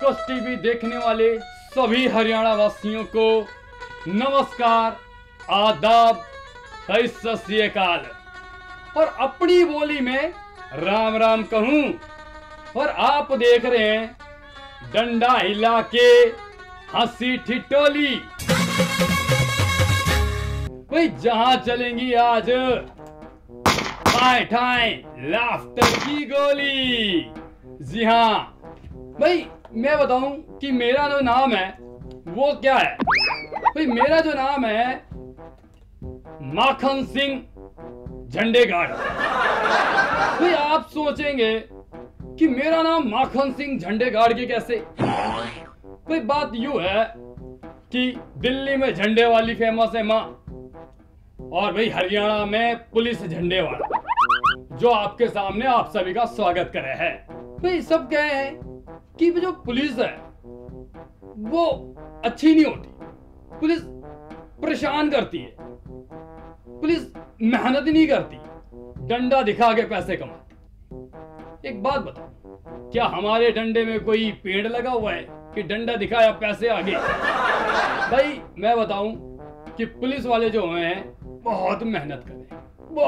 Post TV देखने वाले सभी हरियाणा वासियों को नमस्कार, आदाब, सत श्री अकाल। और अपनी बोली में राम राम कहूं। और आप देख रहे हैं डंडा हिला के हंसी ठिठोली। भाई जहां चलेंगी आज ठाए ठाए लाफ्टर की गोली। जी हाँ भाई, मैं बताऊं कि मेरा जो नाम है वो क्या है। भाई मेरा जो नाम है माखन सिंह झंडेगाड़। भाई आप सोचेंगे कि मेरा नाम माखन सिंह झंडेगाड़ के कैसे। भाई बात यूं है कि दिल्ली में झंडे वाली फेमस है माँ, और भाई हरियाणा में पुलिस झंडे वाला, जो आपके सामने आप सभी का स्वागत करे है। भाई सब कहे हैं कि जो पुलिस है वो अच्छी नहीं होती, पुलिस परेशान करती है, पुलिस मेहनत नहीं करती, डंडा दिखा के पैसे कमाती। एक बात बताओ, क्या हमारे डंडे में कोई पेड़ लगा हुआ है कि डंडा दिखाया पैसे आगे? भाई मैं बताऊं कि पुलिस वाले जो हैं बहुत मेहनत करें,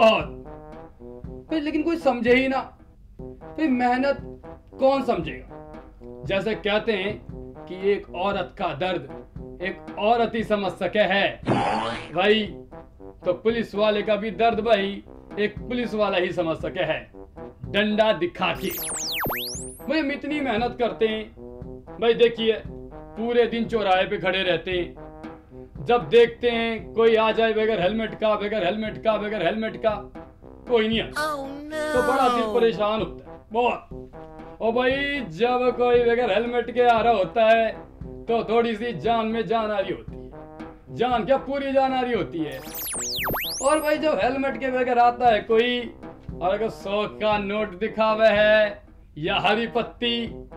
बहुत। भाई लेकिन कोई समझे ही ना। भाई मेहनत कौन समझेगा? जैसे कहते हैं कि एक औरत का दर्द एक औरत ही समझ सके है। भाई तो पुलिस वाले का भी दर्द भाई एक पुलिस वाला ही समझ सके है, डंडा दिखा के। भाई हम इतनी मेहनत करते हैं। भाई देखिए पूरे दिन चौराहे पे खड़े रहते हैं, जब देखते हैं कोई आ जाए बगैर हेलमेट का, बगैर हेलमेट का, बगैर हेलमेट का, कोई नहीं आता। तो बड़ा दिल परेशान होता है बहुत। और भाई जब कोई बगैर हेलमेट के आ रहा होता है तो थोड़ी सी जान में जान आ रही होती है, जान क्या पूरी जान आ रही होती है। और भाई जब हेलमेट के बगैर आता है कोई, और अगर 100 का नोट दिखावे है या हरी पत्ती,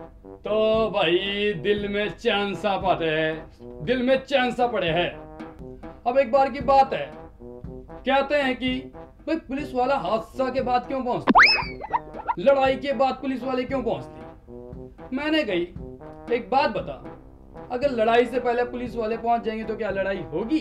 तो भाई दिल में चैन सा पड़े है, दिल में चैन सा पड़े है। अब एक बार की बात है, कहते हैं कि भाई पुलिस वाला हादसा के बाद क्यों पहुंचता, लड़ाई के बाद पुलिस वाले क्यों पहुंचते? मैंने कही एक बात बता, अगर लड़ाई से पहले पुलिस वाले पहुंच जाएंगे तो क्या लड़ाई होगी?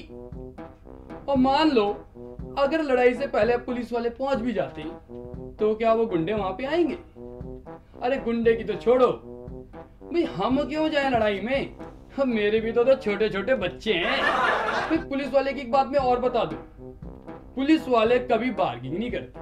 और मान लो अगर लड़ाई से पहले पुलिस वाले पहुंच भी जाते तो क्या वो गुंडे वहां पे आएंगे? अरे गुंडे की तो छोड़ो, भाई हम क्यों जाए लड़ाई में? हम मेरे भी तो छोटे छोटे बच्चे हैं। भाई पुलिस वाले की एक बात मैं और बता दूं, पुलिस वाले कभी बार्गिंग नहीं करते,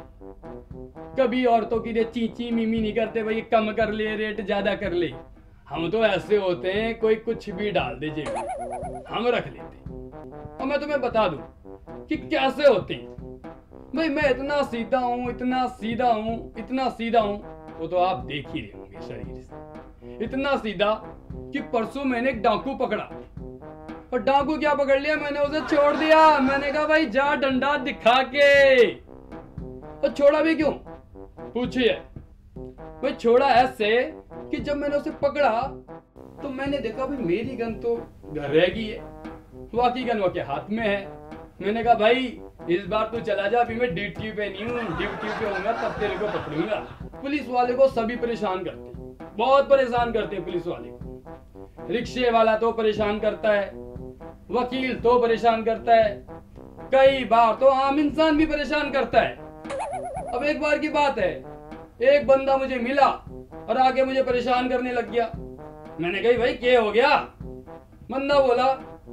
कभी औरतों की चींची मीमी नहीं करते, भाई कम कर ले, रेट ज्यादा कर ले। हम तो ऐसे होते हैं कोई कुछ भी डाल दे जेब में, हम रख लेते। और मैं तुम्हें बता दूं कि कैसे होते हैं। भाई मैं इतना सीधा हूं, इतना सीधा हूं, इतना सीधा हूं, वो तो आप देख ही रहे होंगे शरीर से। इतना सीधा कि परसों मैंने एक डाकू पकड़ा, और डाकू क्या पकड़ लिया, मैंने उसे छोड़ दिया। मैंने कहा भाई जा डंडा दिखा के। और छोड़ा भी क्यों पूछिए? भाई छोड़ा ऐसे कि जब मैंने उसे पकड़ा तो मैंने देखा भाई मेरी गन तो घर रह गई है, वाकई गन वो के हाथ में है। मैंने कहा भाई इस बार तू चला जा, अभी मैं ड्यूटी पे नहीं हूँ, ड्यूटी पे होऊंगा तब तेरे को पकड़ूंगा। पुलिस वाले को सभी परेशान करते हैं, बहुत परेशान करते हैं पुलिस वाले को। रिक्शे वाला तो परेशान करता है, वकील तो परेशान करता है, कई बार तो आम इंसान भी परेशान करता है। अब एक बार की बात है, एक बंदा मुझे मिला और आके मुझे परेशान करने लग गया। मैंने कही भाई क्या हो गया? बंदा बोला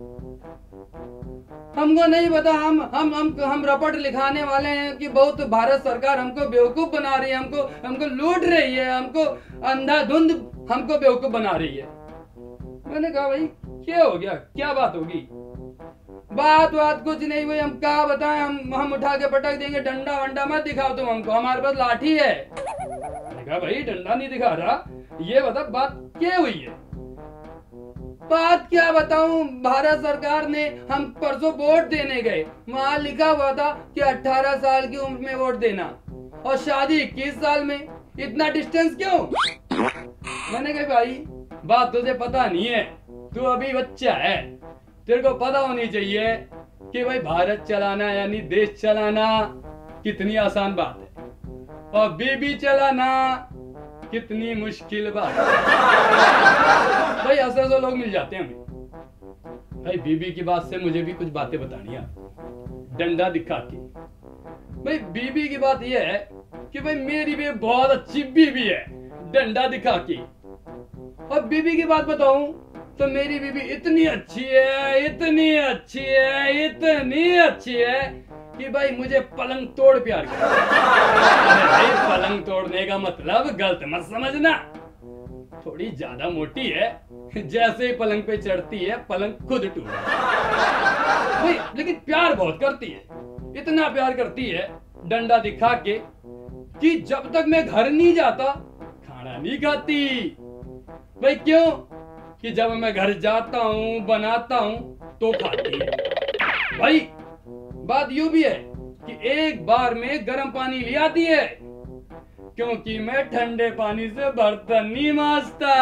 हमको नहीं पता, हम रपट लिखाने वाले हैं कि बहुत भारत सरकार हमको बेवकूफ बना रही है, हमको लूट रही है, हमको अंधाधुंध हमको बेवकूफ बना रही है। मैंने कहा भाई क्या हो गया, क्या बात होगी? बात कुछ नहीं हुई, हम क्या बताएं, हम उठा के पटक देंगे, डंडा वंडा मत दिखाओ तुम हमको, हमारे पास लाठी है। मैंने कहा भाई डंडा नहीं दिखा रहा, ये बता बात क्या हुई है? बात क्या बताऊं, भारत सरकार ने, हम परसों वोट देने गए, वहां लिखा हुआ था कि 18 साल की उम्र में वोट देना, और शादी 21 साल में, इतना डिस्टेंस क्यों? मैंने कहा भाई बात तुझे पता नहीं है, तू अभी बच्चा है, तेरे को पता होनी चाहिए कि भाई भारत चलाना यानी देश चलाना कितनी आसान बात है, और बीबी चलाना कितनी मुश्किल बात। भाई ऐसे ऐसे लोग मिल जाते हैं हमें। भाई बीबी की बात से मुझे भी कुछ बातें बतानी है, डंडा दिखा के। भाई बीबी की बात यह है कि भाई मेरी भी बहुत अच्छी बीबी है, डंडा दिखा के। और बीबी की बात बताऊं तो मेरी बीबी इतनी अच्छी है, इतनी अच्छी है, इतनी अच्छी है कि भाई मुझे पलंग तोड़ प्यार कर। अरे भाई पलंग तोड़ने का मतलब गलत मत समझना, थोड़ी ज्यादा मोटी है, जैसे ही पलंग पे चढ़ती है पलंग खुद टूट भाई। लेकिन प्यार बहुत करती है, इतना प्यार करती है डंडा दिखा के कि जब तक मैं घर नहीं जाता खाना नहीं खाती। भाई क्यों? कि जब मैं घर जाता हूं बनाता हूं तो खाती है। भाई बात यूं भी है कि एक बार में गर्म पानी ले आती है, क्योंकि मैं ठंडे पानी से बर्तन नहीं मांजता।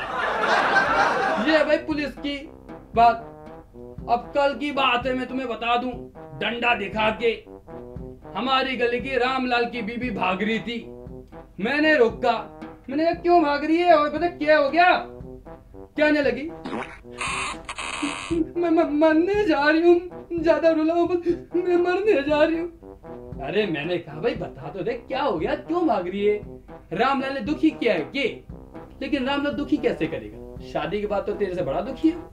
ये भाई पुलिस की बात। अब कल की बात है, मैं तुम्हें बता दूं, डंडा दिखा के हमारी गली की रामलाल की बीबी भाग रही थी। मैंने रोका, मैंने कहा क्यों भाग रही है? और पता क्या हो गया? कहने लगी मैं मरने जा रही हूँ, ज्यादा रुलाओ मत, मैं मरने जा रही हूँ। अरे मैंने कहा भाई बता तो दे क्या हो गया, क्यों भाग रही है? रामलाल ने दुखी किया है के? लेकिन रामलाल दुखी कैसे करेगा? शादी के बाद तो तेरे से बड़ा दुखी है।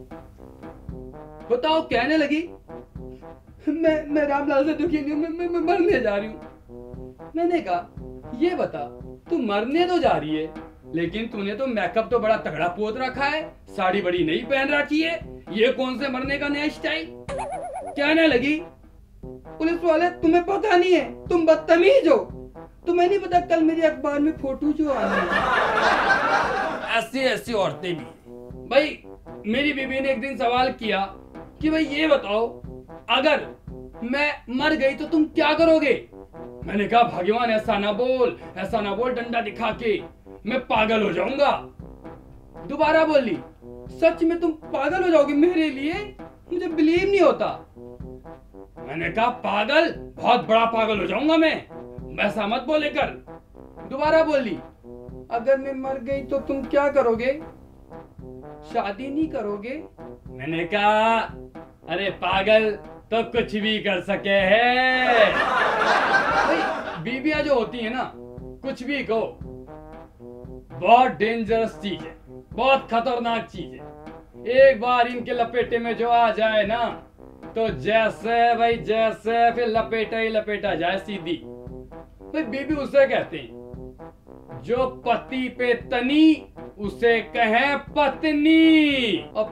बताओ। कहने लगी मैं रामलाल से दुखी नहीं हूँ, मैं मरने जा रही हूँ। मैंने कहा ये बता, तू मरने तो जा रही है लेकिन तूने तो मेकअप तो बड़ा तगड़ा पोत रखा है, साड़ी बड़ी नई पहन रखी है, ये कौन से मरने का नया स्टाइल? कहने लगी पुलिस वाले तुम्हें पता नहीं है, तुम बदतमीज हो, तुम्हें नहीं पता कल मेरी अखबार में फोटो जो आनी है। ऐसी ऐसी औरतें भी। भाई मेरी बीबी ने एक दिन सवाल किया कि भाई ये बताओ अगर मैं मर गई तो तुम क्या करोगे? मैंने कहा भगवान ऐसा ना बोल, ऐसा ना बोल, डंडा दिखा के मैं पागल हो जाऊंगा। दोबारा बोली सच में तुम पागल हो जाओगे मेरे लिए? मुझे बिलीव नहीं होता। मैंने कहा पागल, बहुत बड़ा पागल हो जाऊंगा मैं, वैसा मत बोले कर। दोबारा बोली अगर मैं मर गई तो तुम क्या करोगे? शादी नहीं करोगे? मैंने कहा अरे पागल तो कुछ भी कर सके है। भाई बीबियां जो होती है ना, कुछ भी कहो, बहुत डेंजरस चीज है, बहुत खतरनाक चीज है। एक बार इनके लपेटे में जो आ जाए ना तो जैसे भाई जैसे फिर लपेटा ही लपेटा जाए सीधी। भाई बीबी उसे कहते हैं जो पति पे तनी उसे कहे पत्नी, और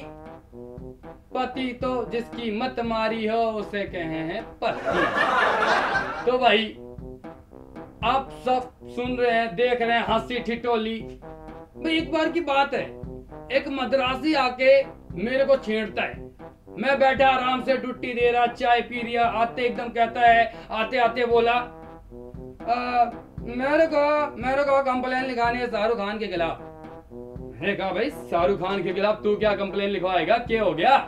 पति तो जिसकी मत मारी हो उसे कहे हैं पति। तो भाई आप सब सुन रहे हैं, देख रहे हैं हंसी ठिठोली। भाई एक बार की बात है, एक मद्रासी आके मेरे को छेड़ता है, मैं बैठा आराम से डुट्टी दे रहा, चाय पी रहा, आते एकदम कहता है, आते आते बोला मेरे को कंप्लेन लिखानी है शाहरुख खान के खिलाफ। मैंने कहा भाई शाहरुख खान के खिलाफ तू क्या कंप्लेन लिखवाएगा, क्या हो गया?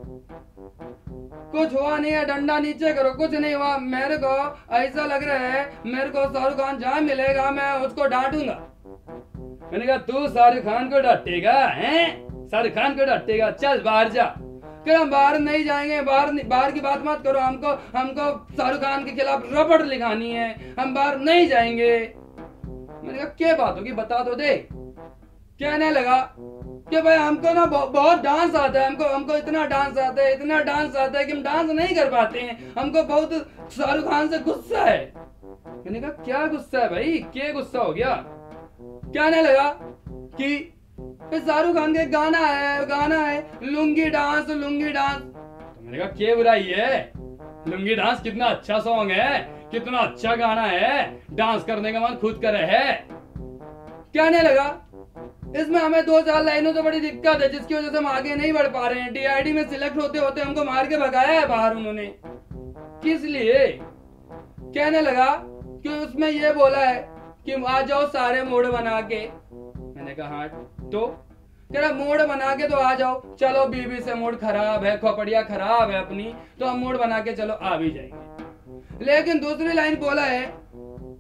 कुछ हुआ नहीं है, डंडा नीचे करो, कुछ नहीं हुआ। मेरे को ऐसा लग रहा है मेरे को शाहरुख खान जहाँ मिलेगा मैं उसको डांटूंगा। मैंने कहा तू शाहरुख खान को डांटेगा? हैं शाहरुख खान को डांटेगा? चल बाहर जा। कि हम बाहर नहीं जाएंगे, बाहर की बात मत करो, हमको शाहरुख खान के खिलाफ रपट लिखानी है, हम बाहर नहीं जाएंगे। मैंने कहा क्या बात होगी बता तो दे। कहने लगा कि भाई हमको ना बहुत डांस आता है, हमको इतना डांस आता है, इतना डांस आता है कि हम डांस नहीं कर पाते हैं, हमको बहुत शाहरुख खान से गुस्सा है। मैंने कहा क्या गुस्सा है भाई, क्या गुस्सा हो गया? कहने लगा कि शाहरुख खान का गाना है लुंगी डांस। तो मैंने कहा क्या बुराई है, लुंगी डांस कितना अच्छा सॉन्ग है, कितना अच्छा गाना है, डांस करने का मन खुद करे है। कहने लगा इसमें हमें 2-4 लाइनों तो बड़ी दिक्कत है जिसकी वजह से हम आगे नहीं बढ़ पा रहे हैं, DID में सिलेक्ट होते होते हमको मार के भगाया है बाहर उन्होंने। किस लिए? कहने लगा कि उसमें ये बोला है कि आ जाओ सारे मूड बना के। मैंने कहा हाँ तो? कह रहा मूड बना के तो आ जाओ, चलो बीबी से मूड खराब है, खोपड़िया खराब है अपनी, तो हम मूड बना के चलो आ भी जाएंगे। लेकिन दूसरी लाइन बोला है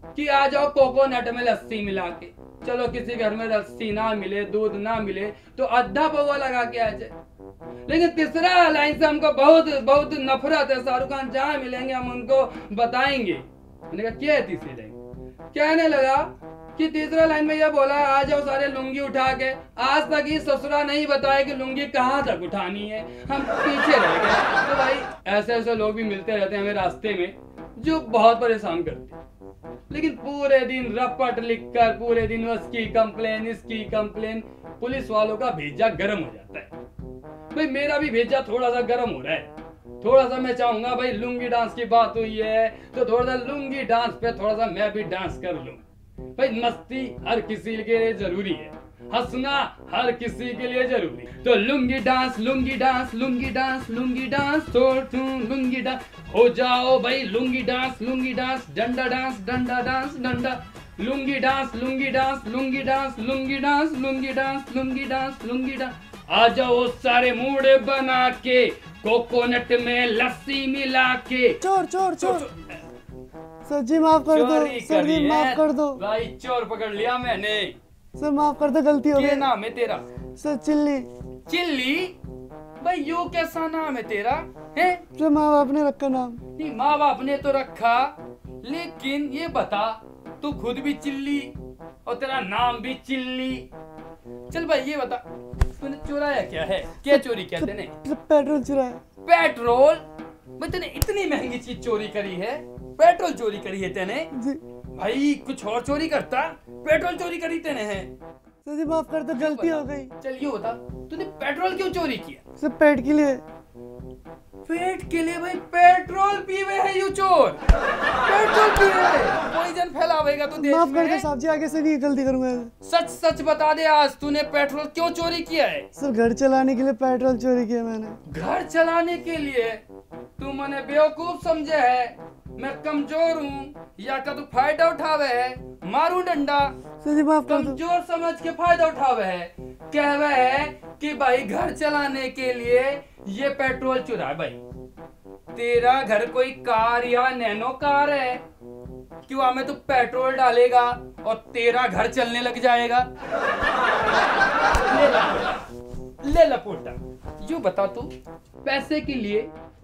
कि आ जाओ कोकोनट में लस्सी मिला के। चलो किसी घर में लस्सी ना मिले, दूध ना मिले तो आधा पौवा लगा के आ जाए। लेकिन तीसरा लाइन से हमको बहुत बहुत नफरत है, शाहरुख खान जहाँ मिलेंगे हम उनको बताएंगे। मैंने कहा क्या है तीसरी लाइन? कहने लगा कि तीसरा लाइन में यह बोला आ जाओ सारे लुंगी उठा के। आज तक ही ससुरा नहीं बताया कि लुंगी कहाँ तक उठानी है, हम पीछे रह गए। तो भाई ऐसे ऐसे लोग भी मिलते रहते हैं हमें रास्ते में जो बहुत परेशान करते हैं। लेकिन पूरे दिन रपट लिखकर, पूरे दिन उसकी कंप्लेन इसकी कंप्लेन, पुलिस वालों का भेजा गर्म हो जाता है। भाई मेरा भी भेजा थोड़ा सा गर्म हो रहा है। थोड़ा सा मैं चाहूंगा भाई, लुंगी डांस की बात हुई है तो थोड़ा सा लुंगी डांस पे थोड़ा सा मैं भी डांस कर लूं। भाई मस्ती हर किसी के लिए जरूरी है, हंसना हर किसी के लिए जरूरी। तो lungi dance lungi dance lungi dance lungi dance, lungi dance हो जाओ भाई, लुंगी डांस डंडा डांस डंडा, lungi dance lungi dance lungi dance lungi dance lungi dance lungi dance lungi dance. आ जाओ सारे मूड बना के, कोकोनट में लस्सी मिला के। चोर चोर चोर, सर जी माफ कर दो, सर जी माफ कर दो। भाई चोर पकड़ लिया मैंने। सर माफ कर दो, गलती हो गई। क्या नाम है तेरा? Sir Chilli. चिल्ली? भाई यो कैसा नाम है तेरा? है सर माँ बाप ने रखा नाम। नहीं माँ बाप ने तो रखा, लेकिन ये बता तू खुद भी चिल्ली और तेरा नाम भी चिल्ली। चल भाई ये बता तूने चुराया क्या है? क्या चोरी किया तेने? पेट्रोल चुराया। पेट्रोल? भाई तूने इतनी महंगी चीज चोरी करी है, पेट्रोल चोरी करी है तेने? जी। भाई कुछ और चोरी करता, पेट्रोल चोरी करी तेने है? सर जी माफ कर दो, गलती हो गई। चल ये बता तूने पेट्रोल क्यों चोरी किया? सर पेट के लिए। पेट के लिए? भाई पेट्रोल पीवे है यू चोर, पेट्रोल पीवे पॉइजन फैलावेगा तू देश में। माफ कर दो साहब जी, आगे से नहीं गलती करूंगा। सच सच बता दे आज तूने पेट्रोल क्यों चोरी किया है? सर घर चलाने के लिए पेट्रोल चोरी किया मैंने। घर चलाने के लिए? तू मने बेवकूफ समझे है? मैं कमजोर हूँ या का तू फायदा उठावे है? मारू डंडा। सर जी माफ कर दो। कमजोर समझ के फायदा उठावे है, कहवे है कि भाई घर चलाने के लिए ये पेट्रोल चुरा। भाई तेरा घर कोई कार या नैनो कार है, क्यों हमें तू पेट्रोल डालेगा और तेरा घर चलने लग जाएगा? ले लपोटा। यूं बता तू पैसे के लिए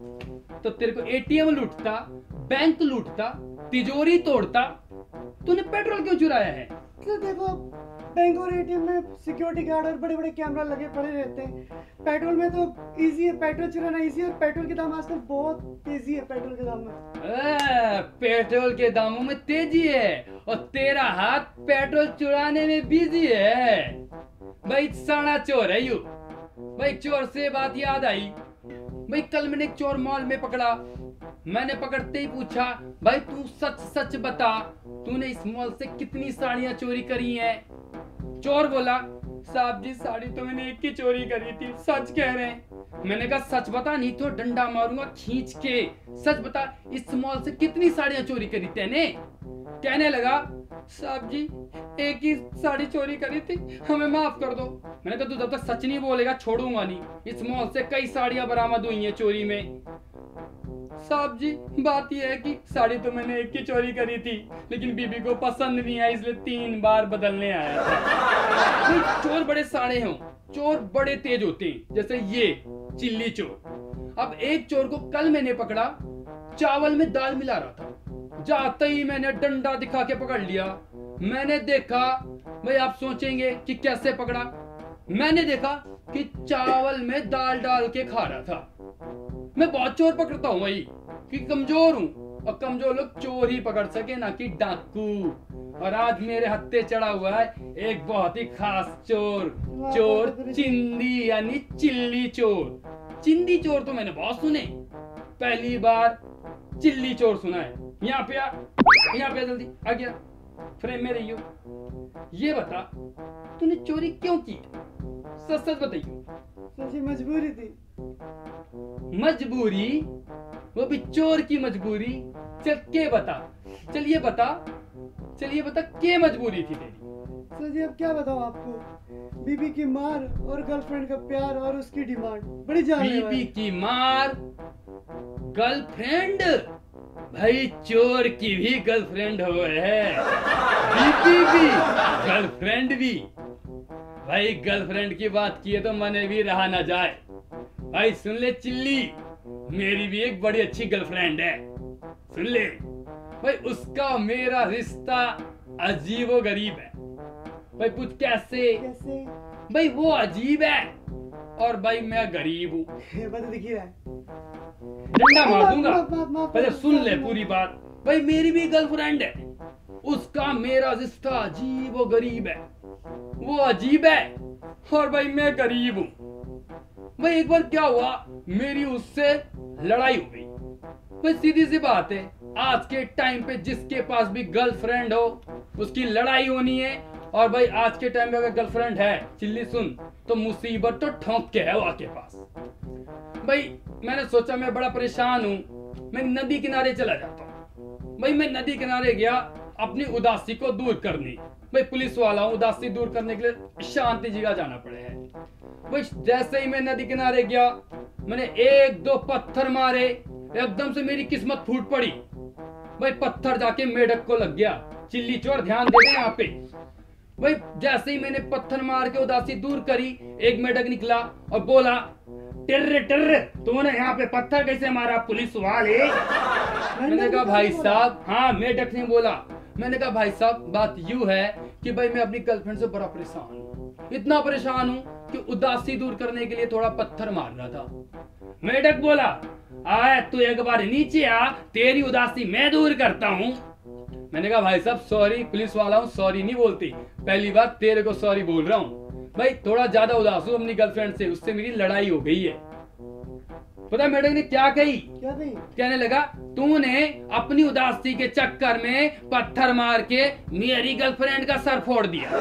तो तेरे को एटीएम लूटता, बैंक लूटता, तिजोरी तोड़ता, तूने पेट्रोल क्यों चुराया है? तो देखो बैंक और एटीएम में सिक्योरिटी गार्ड और बड़े बड़े कैमरा लगे पड़े रहते हैं। पेट्रोल में तो इजी है, पेट्रोल चुराना इजी है। और पेट्रोल के दाम आजकल बहुत तेजी है। पेट्रोल के दाम में पेट्रोल के दामों में तेजी है और तेरा हाथ पेट्रोल चुराने में बिजी है। भाई साड़ा चोर है यू। भाई चोर से बात याद आई, भाई कल मैंने एक चोर मॉल में पकड़ा। मैंने पकड़ते ही पूछा भाई तू सच सच बता तूने इस मॉल से कितनी साड़ियां चोरी करी हैं? चोर बोला साहब जी साड़ी तो मैंने एक ही चोरी करी थी, सच कह रहे हैं। मैंने कहा सच बता नहीं तो डंडा मारूंगा खींच के, सच बता इस मॉल से कितनी साड़ियां चोरी करी तेने? कहने लगा साहब जी एक ही साड़ी चोरी करी थी, हमें माफ कर दो। मैंने कहा तू जब तक सच नहीं बोलेगा छोड़ूंगा नहीं। इस मॉल से कई साड़ियां बरामद हुई हैं चोरी में। साहब जी बात यह है कि साड़ी तो मैंने एक ही चोरी करी थी, लेकिन बीबी को पसंद नहीं आई इसलिए 3 बार बदलने आया था। चोर बड़े साड़े हों, चोर बड़े तेज होते हैं, जैसे ये चिल्ली चोर। अब एक चोर को कल मैंने पकड़ा, चावल में दाल मिला रहा था। जाते ही मैंने डंडा दिखा के पकड़ लिया। मैंने देखा, भाई आप सोचेंगे कि कैसे पकड़ा। मैंने देखा कि चावल में दाल डाल के खा रहा था। मैं बहुत चोर पकड़ता हूँ भाई, कि कमजोर हूँ और कमजोर लोग चोर ही पकड़ सके ना कि डाकू। और आज मेरे हत्थे चढ़ा हुआ है एक बहुत ही खास चोर, चोर चिंदी यानी चिल्ली चोर। चिंदी चोर तो मैंने बहुत सुने, पहली बार चिल्ली चोर सुना है। यहाँ पे आ, यहाँ पे जल्दी आ गया, फ्रेम में रहियो। ये बता तूने चोरी क्यों की? सच सच बताइए। सच्ची मजबूरी थी। मजबूरी? वो भी चोर की मजबूरी? चल के बता, चलिए बता, चलिए बता क्या मजबूरी थी तेरी? सर जी अब क्या बताऊं आपको, बीबी की मार और गर्लफ्रेंड का प्यार और उसकी डिमांड बड़ी जानलेवा है। बीबी की मार, गर्लफ्रेंड? भाई चोर की भी गर्लफ्रेंड हो है, बीबी भी गर्लफ्रेंड भी। भाई गर्लफ्रेंड की बात की है तो मने भी रहा ना जाए। भाई सुन ले चिल्ली, मेरी भी एक बड़ी अच्छी गर्लफ्रेंड है, सुन ले। भाई उसका मेरा रिश्ता अजीबो गरीब है। भाई पूछ कैसे? कैसे? भाई वो अजीब है और भाई मैं गरीब हूँ। बता दिख ही रहा है। डंडा मार दूंगा। माफ पहले सुन ले पूरी बात। भाई मेरी भी गर्लफ्रेंड है, उसका मेरा रिश्ता अजीब और गरीब है। वो अजीब है और भाई मैं गरीब हूँ। भाई एक बार क्या हुआ, मेरी उससे लड़ाई हो गई। भाई सीधी सी बात है, आज के टाइम पे जिसके पास भी गर्लफ्रेंड हो उसकी लड़ाई होनी है। और भाई आज के टाइम पे अगर गर्लफ्रेंड है, चिल्ली सुन, तो मुसीबत तो ठोंक के है वो आपके पास। भाई मैंने सोचा मैं बड़ा परेशान हूँ, मैं नदी किनारे चला जाता हूँ। भाई मैं नदी किनारे गया अपनी उदासी को दूर करने। भाई पुलिस वाला हूँ, उदासी दूर करने के लिए शांति जगह जाना पड़े है। भाई जैसे ही मैं नदी किनारे गया, मैंने एक दो पत्थर मारे, एकदम से मेरी किस्मत फूट पड़ी। भाई पत्थर जाके मेढक को लग गया। चिल्ली चोर ध्यान दे दे यहाँ पे। भाई जैसे ही मैंने पत्थर मार के उदासी दूर करी, एक मेढक निकला और बोला, टिर्र टिर्र तूने यहाँ पे पत्थर कैसे मारा पुलिस वाले? मैंने कहा भाई साहब, हाँ मेढक ने बोला। मैंने कहा भाई साहब बात यूं है कि भाई मैं अपनी गर्लफ्रेंड से बड़ा परेशान हूँ, इतना परेशान हूँ कि उदासी दूर करने के लिए थोड़ा पत्थर मार रहा था। मेढक बोला, आए तू एक बार नीचे आ, तेरी उदासी मैं दूर करता हूँ। मैंने कहा भाई साहब सॉरी, पुलिस वाला हूँ, सॉरी नहीं बोलती, पहली बार तेरे को सॉरी बोल रहा हूँ। भाई थोड़ा ज्यादा उदास हूँ अपनी गर्लफ्रेंड से, उससे मेरी लड़ाई हो गई है। पता मेढक ने क्या कही? क्या कही? कहने लगा, तूने अपनी उदासी के चक्कर में पत्थर मार के मेरी गर्लफ्रेंड का सर फोड़ दिया।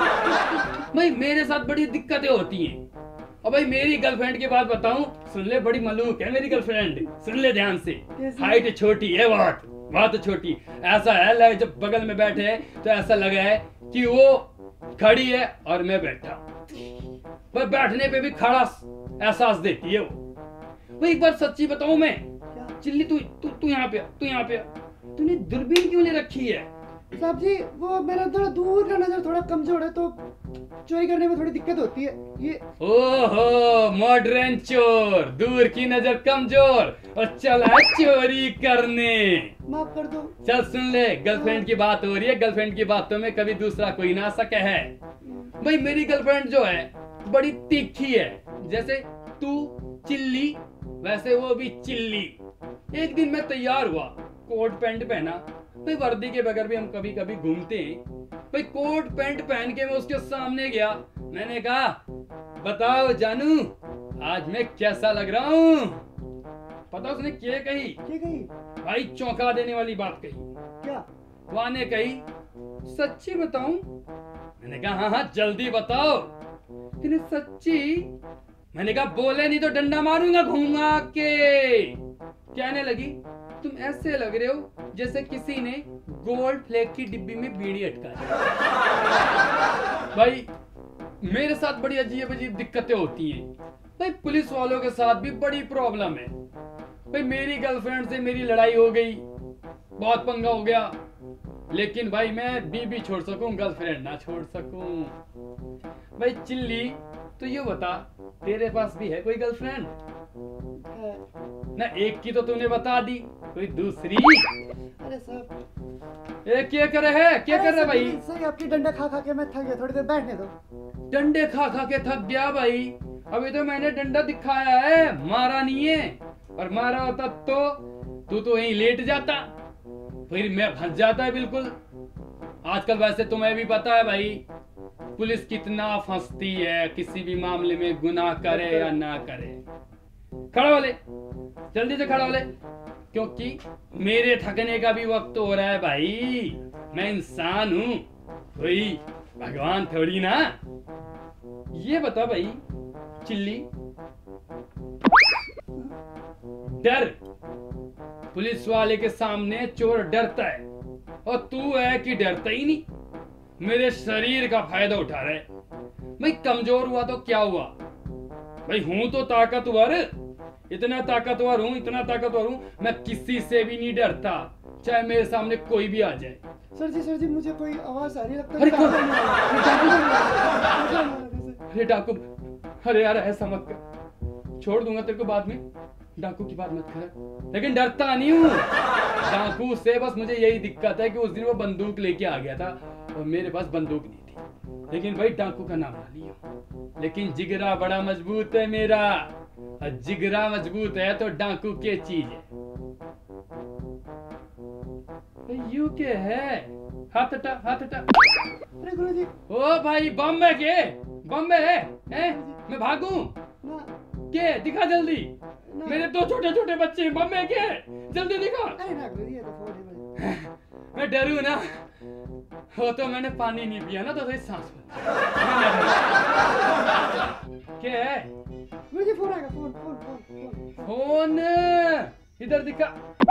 भाई मेरे साथ बड़ी दिक्कतें होती हैं। और भाई मेरी गर्लफ्रेंड की बात बताऊं, सुन ले, बड़ी मलूक है मेरी गर्लफ्रेंड, सुन ले ध्यान से। हाइट छोटी है, बहुत छोटी। ऐसा है जब बगल में बैठे हैं तो ऐसा लगा है कि वो खड़ी है और मैं बैठा। भाई बैठने पे भी खड़ा एहसास देती है वो। भाई एक बार सच्ची बताऊं मैं, चिल्ली तू यहाँ पे, तू यहाँ पे, तूने दूरबीन क्यों ले रखी है? साहब जी वो मेरा थोड़ा दूर का नजर थोड़ा कमजोर है तो चोरी करने में थोड़ी दिक्कत होती है। ये ओहो मॉडर्न चोर, दूर की नजर कमजोर और चला चोरी करने। माफ कर दो। चल सुन ले, गर्लफ्रेंड की बात हो रही है, गर्लफ्रेंड की बातों में कभी दूसरा कोई ना सके है। भाई मेरी गर्लफ्रेंड जो है बड़ी तीखी है, जैसे तू चिल्ली वैसे वो भी चिल्ली। एक दिन मैं तैयार हुआ, कोट पैंट पहना, भाई वर्दी के बगैर भी हम कभी कभी घूमते हैं। भाई कोट पैंट पहन के मैं उसके सामने गया, मैंने कहा, बताओ जानू आज मैं कैसा लग रहा हूँ? पता उसने क्या कही? क्या कही? भाई चौंका देने वाली बात कही। क्या? वहां ने कही, सच्ची बताऊं? मैंने कहा हाँ हाँ जल्दी बताओ। कि सच्ची? मैंने कहा बोले नहीं तो डंडा मारूंगा घूमा के। कहने लगी, तुम ऐसे लग रहे हो जैसे किसी ने गोल्ड फ्लेक की डिब्बी में बीड़ी अटका है। भाई मेरे साथ बड़ी अजीब अजीब दिक्कतें होती हैं। भाई पुलिस वालों के साथ भी बड़ी प्रॉब्लम है। भाई मेरी गर्लफ्रेंड से मेरी लड़ाई हो गई, बहुत पंगा हो गया, लेकिन भाई मैं बीबी छोड़ सकूं, गर्लफ्रेंड ना छोड़ सकूं। भाई चिल्ली तो ये बता, तेरे पास भी है कोई गर्लफ्रेंड? ना एक की तो तूने बता दी, कोई दूसरी? अरे साहब क्या कर रहे है, क्या कर रहे भाई? सही आपकी डंडा खा खा के मैं थक गया, थोड़ी देर बैठने दो। डंडे खा खा के थक गया भाई? अभी तो मैंने डंडा दिखाया है, मारा नहीं है। और मारा होता तो तू तो यहीं लेट जाता, फिर मैं फंस जाता बिल्कुल। आजकल वैसे तुम्हें भी पता है भाई, पुलिस कितना फंसती है किसी भी मामले में, गुनाह करे या ना करे। खड़ा हो ले, जल्दी से खड़ा हो ले, क्योंकि मेरे थकने का भी वक्त हो रहा है भाई। मैं इंसान हूं, कोई भगवान थोड़ी ना। ये बता भाई चिल्ली, डर, पुलिस वाले के सामने चोर डरता है और तू है कि डरता ही नहीं, मेरे शरीर का फायदा उठा रहा है। भाई कमजोर हुआ तो क्या हुआ, भाई हूं तो ताकतवर, इतना ताकतवर हूँ, इतना ताकतवर हूँ, मैं किसी से भी नहीं डरता, चाहे मेरे सामने कोई भी आ जाए। सर जी मुझे कोई आवाज आ रही लगता अरे है। अरे डाकू, अरे यार ऐसा मत कर, छोड़ दूंगा तेरे को बाद में, डाकू की बात मत कर। लेकिन डरता नहीं हूँ डाकू से, बस मुझे यही दिक्कत है कि उस दिन वो बंदूक लेके आ गया था और मेरे पास बंदूक नहीं थी। लेकिन भाई डाकू का नाम ना लियो, लेकिन जिगरा बड़ा मजबूत है मेरा, और जिगरा मजबूत है तो डाकू के चीज है। यू के है, हाथ हटा, हाथ हटा। अरे गुरुजी। ओ भाई बम्बे के, बम्बे है? मैं भागूं ना के? दिखा जल्दी, ना। मेरे दो छोटे छोटे बच्चे हैं, बम्बे के, जल्दी दिखा। अरे ना गुरुजी, ये तो फोन है भाई। मैं डरूं ना, हो तो मैंने पानी नहीं पिया ना, तो सांस क्या है? गुरुजी फोन आएगा, phone phone phone phone. Phone इधर दिखा।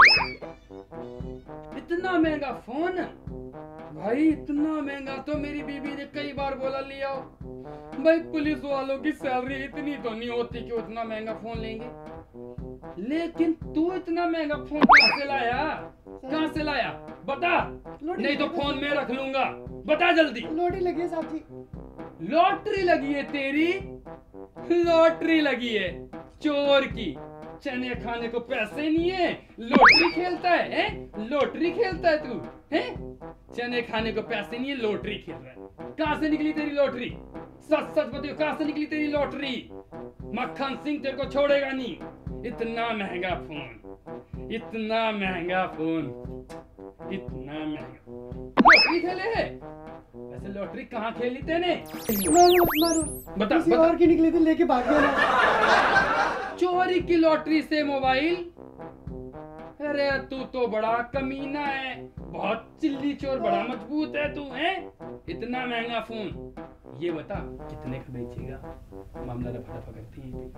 इतना महंगा फोन भाई, इतना महंगा तो मेरी बीबी ने कई बार बोला लिया भाई, पुलिस वालों की सैलरी इतनी तो नहीं होती कि उतना महंगा फोन लेंगे। लेकिन तू इतना महंगा फोन कहां से लाया, कहां से लाया बता, नहीं तो फोन में रख लूंगा, बता जल्दी। लॉटरी लगी है साहब जी। लॉटरी लगी है तेरी? लॉटरी लगी है चोर की, चने खाने को पैसे नहीं है, लॉटरी खेलता है, हैं? लॉटरी खेलता है तू, हैं? चने खाने को पैसे नहीं है, लॉटरी खेल रहा है। कहां से निकली तेरी लॉटरी? सच सच बताओ, कहां से निकली तेरी लॉटरी? मक्खन सिंह तेरे को छोड़ेगा नहीं। इतना महंगा फोन, इतना महंगा फोन, इतना महंगा लॉटरी खेले है? वैसे लॉटरी कहाँ खेली तेने? मारो बता, किसी बता। और की निकली थी, लेके भाग गया ना। चोरी की लॉटरी से मोबाइल? अरे तू तो बड़ा कमीना है, बहुत चिल्ली चोर, बड़ा मजबूत है तू, हैं? इतना महंगा फोन, ये बता कितने का बेचेगा? मामला रफा दफा करती है।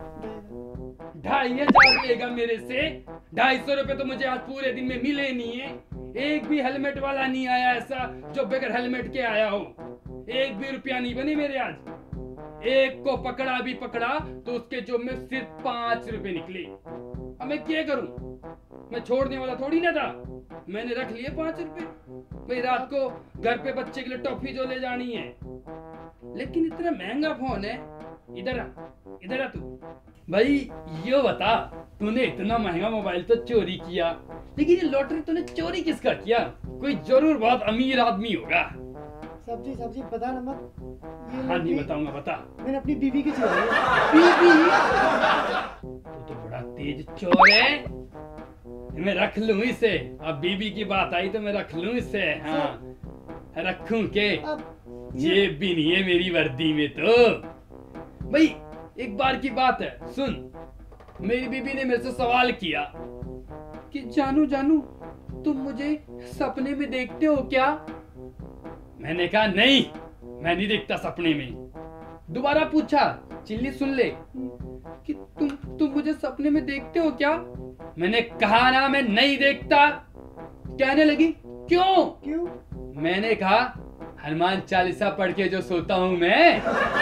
2,500 लेगा मेरे से? 250 रुपए तो मुझे आज पूरे दिन में मिले नहीं है। एक भी हेलमेट वाला नहीं आया ऐसा जो बगैर हेलमेट के आया हो, एक भी रुपया नहीं बनी मेरे आज। एक को पकड़ा भी पकड़ा तो उसके जेब में सिर्फ 5 रुपए निकले। अब मैं क्या करूं? मैं छोड़ने वाला थोड़ी ना था, मैंने रख लिए 5 रुपए भाई, रात को घर पे बच्चे के लिए टॉफी जो ले जानी है। लेकिन इतना महंगा फोन है। इधर आ, इधर आ तू भाई, ये बता, तूने इतना महंगा मोबाइल तो चोरी किया, लेकिन ये लॉटरी तूने चोरी किसका किया? कोई जरूर बहुत अमीर आदमी होगा। सब्जी बता ना मत। हाँ नहीं बताऊंगा, बता। मैंने अपनी बीवी की चोरी। बीवी? तू तो बड़ा तेज चोर है, मैं रख लूं इसे। अब बीबी की बात आई तो मैं रख लूं इसे। हाँ रखूं के? ये भी नहीं है मेरी वर्दी में तो। भाई एक बार की बात है, सुन। मेरी बीबी ने मेरे से सवाल किया कि जानू तुम मुझे सपने में देखते हो क्या? मैंने कहा नहीं, मैं नहीं देखता सपने में। दोबारा पूछा, चिल्ली सुन ले, कि तुम मुझे सपने में देखते हो क्या? मैंने कहा ना मैं नहीं देखता। कहने लगी क्यों? मैंने कहा हनुमान चालीसा पढ़ के जो सोता हूं मैं।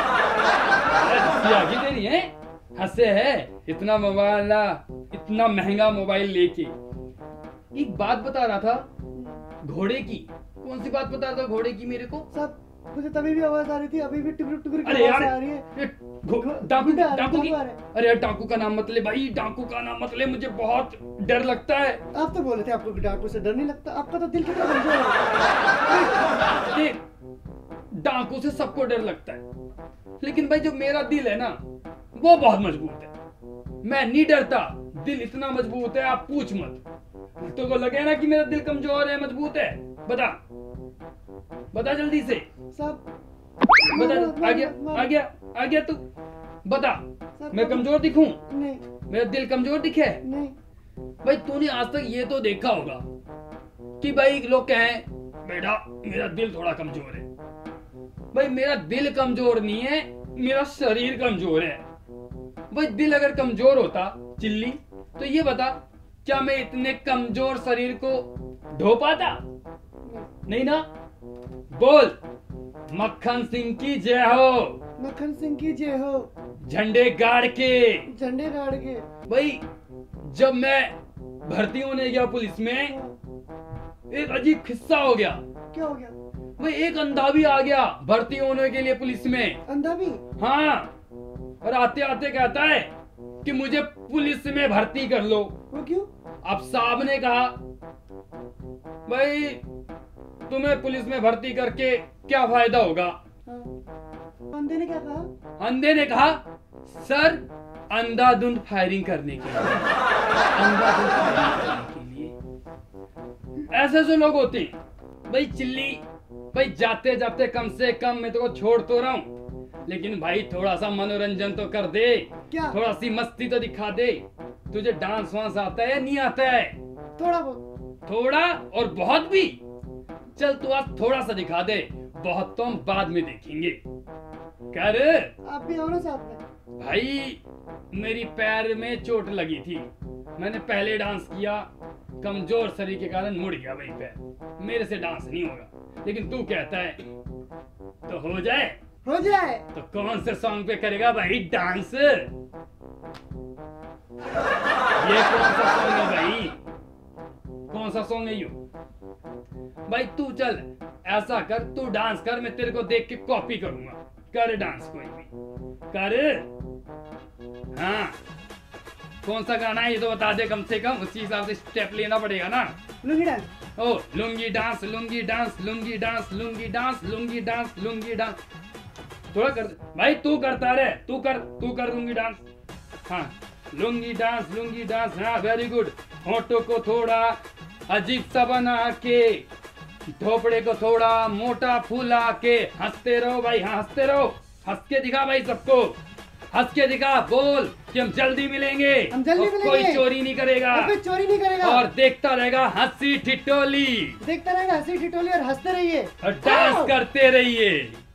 आगे तेरी है, हंसे है। इतना मोबाइल, इतना महंगा मोबाइल लेके। एक बात बता रहा था घोड़े की। कौन सी बात बता रहा था घोड़े की मेरे को? सब मुझे तभी भी आवाज आ रही थी, अभी भी टुकुर टुकुर की अरे आवाज यार, आ रही है। डाकू की। अरे यार डाकू का नाम मत ले भाई, डाकू का नाम मत ले, मुझे बहुत डर लगता है। आप तो बोले थे आपको डाकू से डर नहीं लगता, आपका तो दिल कितना कमजोर है। डाकू से सबको डर लगता है, लेकिन भाई जो मेरा दिल है ना वो बहुत मजबूत है, मैं नहीं डरता। दिल इतना मजबूत है आप पूछ मत। तो को लगे ना कि मेरा दिल कमजोर है, मजबूत है? बता जल्दी से। सब बता। आ गया तू बता। मैं कमजोर दिखूं? नहीं। मेरा दिल कमजोर दिखे? नहीं। भाई तूने आज तक ये तो देखा होगा कि भाई लोग कहें बेटा मेरा दिल थोड़ा कमजोर है। भाई मेरा दिल कमजोर नहीं है, मेरा शरीर कमजोर है। भाई दिल अगर कमजोर होता चिल्ली, तो ये बता क्या मैं इतने कमजोर शरीर को ढो पाता? नहीं ना। बोल मक्खन सिंह की जय हो। मक्खन सिंह की जय हो। झंडे गाड़ के। झंडे गाड़ के? भाई जब मैं भर्ती होने गया पुलिस में, एक अजीब किस्सा हो गया। क्या हो गया? भाई एक अंधा भी आ गया भर्ती होने के लिए पुलिस में। अंधा भी? हाँ, और आते आते कहता है कि मुझे पुलिस में भर्ती कर लो। वो क्यों? अब साहब ने कहा, भाई तुम्हें पुलिस में भर्ती करके क्या फायदा होगा? हाँ। अंधे ने क्या कहा? अंधे ने कहा, सर अंधाधुंध फायरिंग करने के लिए, अंधाधुंध फायरिंग करने के लिए। ऐसे जो लोग होते हैं भाई, चिल्ली भाई जाते जाते कम से कम मैं तो छोड़ तो रहा हूँ, लेकिन भाई थोड़ा सा मनोरंजन तो कर दे। क्या? थोड़ा सी मस्ती तो दिखा दे। तुझे डांस वांस आता है नहीं आता है? थोड़ा बहुत। थोड़ा और बहुत भी? चल तू आज थोड़ा सा दिखा दे, बहुत तो हम बाद में देखेंगे। कर। आप भी आओ ना साथ में। भाई मेरी पैर में चोट लगी थी, मैंने पहले डांस किया, कमजोर शरीर के कारण मुड़ गया भाई पैर, मेरे से डांस नहीं होगा। लेकिन तू कहता है तो हो जाए। हो जाए तो कौन से सॉन्ग पे करेगा भाई डांस? ये कौन सा सॉन्ग है भाई? कौन सा सॉन्ग है यो? भाई तू चल ऐसा कर, तू डांस कर, मैं तेरे को देख के कॉपी करूंगा। कर डांस कोई भी कर। हाँ, कौन सा गाना है ये तो बता दे कम से कम, उसी हिसाब से स्टेप लेना पड़ेगा ना। लुंगी डांस। ओ lungi dance, lungi dance, lungi dance, lungi dance, lungi dance, lungi dance. थोड़ा कर भाई, तू करता रहे, तू कर लुंगी डांस। हाँ लुंगी डांस, हाँ वेरी गुड। होठों को थोड़ा अजीब सा बना के, ढोपड़े को थोड़ा मोटा फूला के, हंसते रहो भाई, हाँ हंसते रहो, हंस के दिखा भाई सबको, हंस के दिखा, बोल कि हम जल्दी मिलेंगे, हम जल्दी मिलेंगे, कोई चोरी नहीं करेगा, कोई चोरी नहीं करेगा, और देखता रहेगा हंसी ठिठोली, देखता रहेगा हंसी ठिठोली, और हंसते रहिए और डांस करते रहिए।